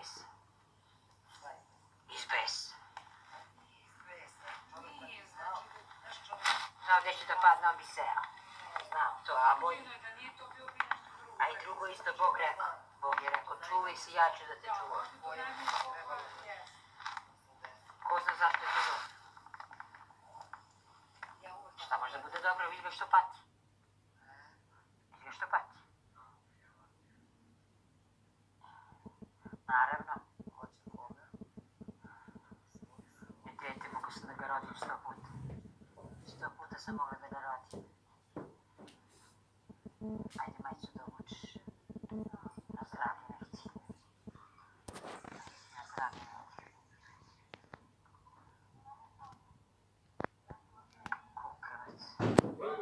Izbes. Izbes. Znao gdje ću da padne, on bi seo. Znao to, a moj... A i drugo isto Bog rekao. Bog je rekao, čuvaj se, ja ću da te čuvam. Ko zna zašto je to dobro? Šta može da bude dobro, vidi ga što pati. Vidi ga što pati. Naravno. Dete, mogu sam da ga rodim 100 puta. 100 puta sam mogla da ga rodim. Ajde, majicu da obučeš. Na zdravlje neći. Na zdravlje neći. Kukavac.